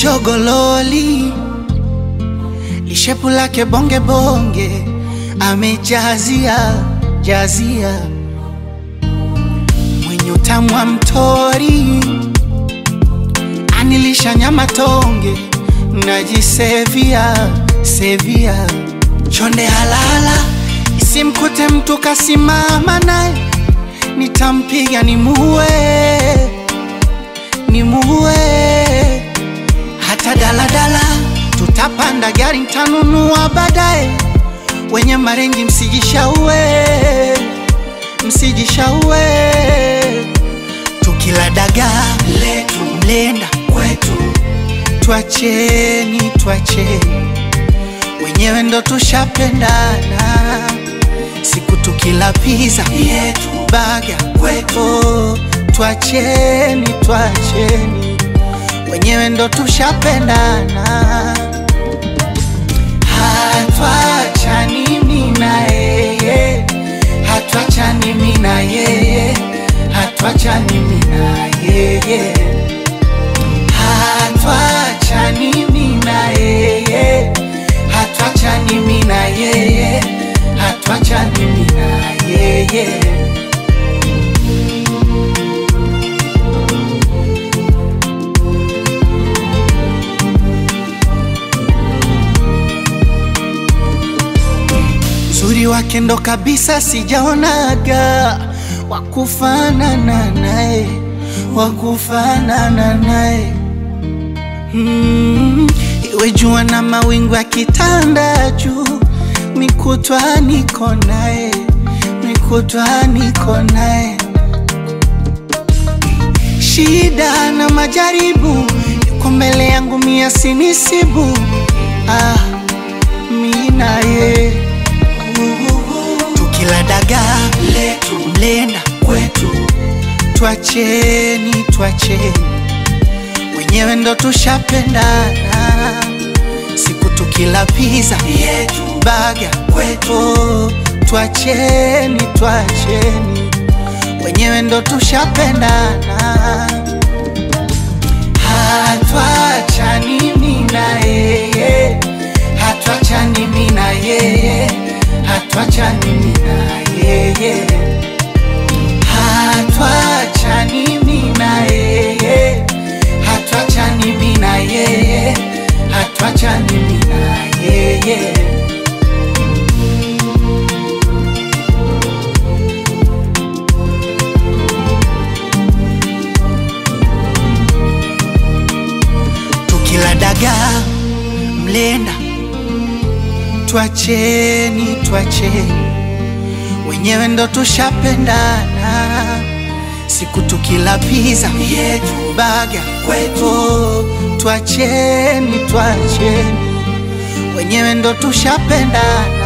Chogololi lishepu lake bonge bonge, amejazia jazia, mwenye utamu wa mtori, anilisha nyama tonge, najisevia sevia. Chonde halala isimkute mtu kasimama naye, nitampiga nimuue hata daladala tutapanda gari ntanunua baadaye. Wenye marengi msijishaue, tukila dagaa letu mlenda kwetu, tuacheni wenyewe ndo tushapendana. Siku tukila pizza yetu baga kwetu, tuacheni wenyewe ndo tushapendana. Hatuachani mimi na yeye, hatuachani mimi na yeye, hatuachani mimi na yeye, hatuachani mimi na yeye, hatuachani mimi na yeye, hatuachani mimi na yeye. Uzuri wake ndo kabisa sijaonaga wakufanana naye, iwe jua na mawingu ya kitanda juu, mikutwa niko naye, shida na majaribu yuko mbele yangu, mia sinisibu. Mimi naye tukila dagaa letu mlenda kwetu, tuacheni wenyewe ndo tushapendana. Siku tukila pizza yetu baga kwetu, tuacheni wenyewe ndo tushapendana. Hatuachani mimi na yeye, hatuachani mimi na yeye, hatuachani mimi na yeye, hatuachani mimi na yeye, hatuachani mimi na yeye, hatuachani mimi na yeye. Tukila dagaa mlenda tuacheni wenyewe ndo tushapendana. Siku tukila pizza yetu baga kwetu, tuacheni wenyewe ndo tushapendana.